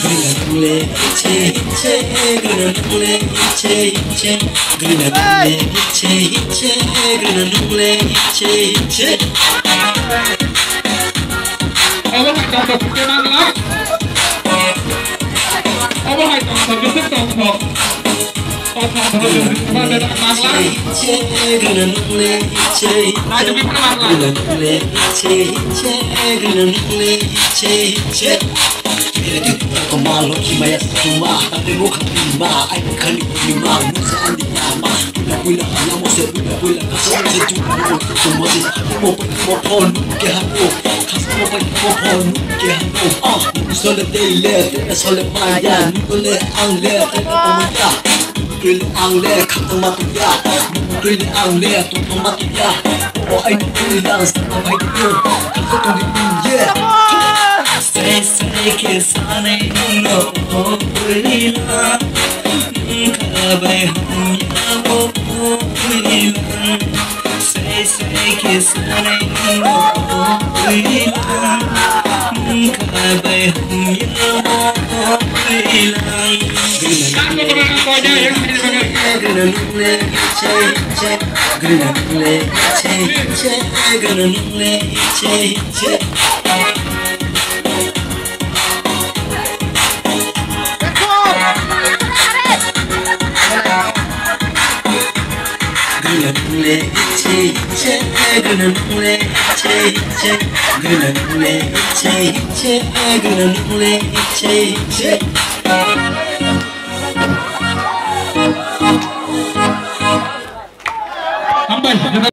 Kemalo kimaya rumah tapi bukan lima ai bukan lima musa andi nama pula nama saya pula kasar sejuta semua sih mau pon ke hapo kasar mau pon ke hapo sole dele sole maya nukule angle pemuda nukule angle katamatuya nukule angle tutamatuya oh ai nukule sama baik itu kasar tu dia Say kisane no kulila kabai hamya mo kulila say kisane no kulila kabai hamya mo kulila Tambah